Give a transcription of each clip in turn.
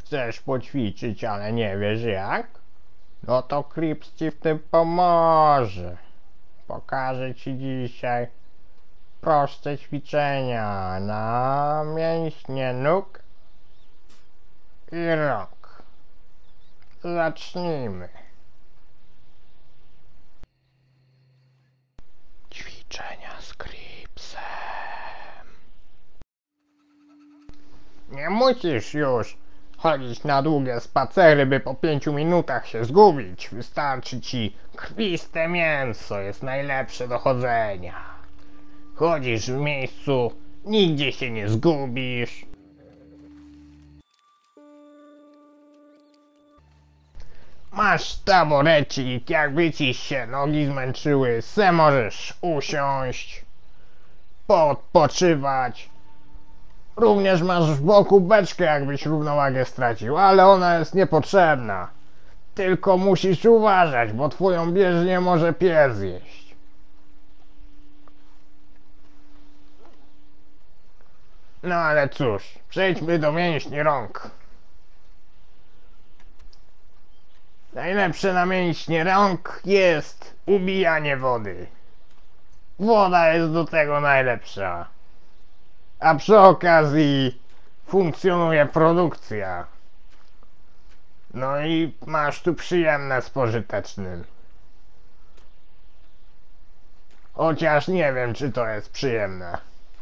Chcesz poćwiczyć, ale nie wiesz jak? No to Krips ci w tym pomoże. Pokażę ci dzisiaj proste ćwiczenia na mięśnie nóg i rąk. Zacznijmy. Ćwiczenia z Kripsem. Nie musisz już chodzić na długie spacery, by po 5 minutach się zgubić. Wystarczy ci krwiste mięso, jest najlepsze do chodzenia. Chodzisz w miejscu, nigdzie się nie zgubisz. Masz taborecik, jakby ci się nogi zmęczyły, se możesz usiąść, poodpoczywać. Również masz w boku beczkę, jakbyś równowagę stracił, ale ona jest niepotrzebna. Tylko musisz uważać, bo twoją bieżnię może pies zjeść. No ale cóż, przejdźmy do mięśni rąk. Najlepsze na mięśnie rąk jest ubijanie wody. Woda jest do tego najlepsza. A przy okazji funkcjonuje produkcja. No i masz tu przyjemne z pożytecznym. Chociaż nie wiem, czy to jest przyjemne.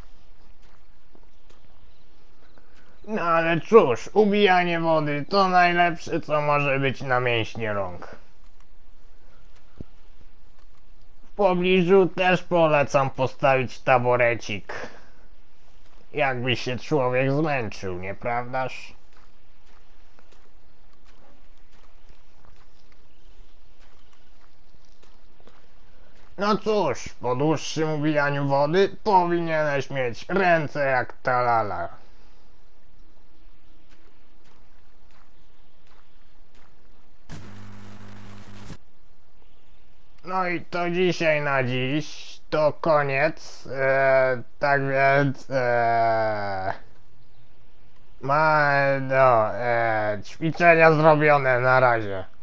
No ale cóż, ubijanie wody to najlepsze, co może być na mięśnie rąk. W pobliżu też polecam postawić taborecik. Jakby się człowiek zmęczył, nieprawdaż? No cóż, po dłuższym ubijaniu wody powinieneś mieć ręce jak talala. No i to dzisiaj na dziś to koniec, tak więc ćwiczenia zrobione, na razie.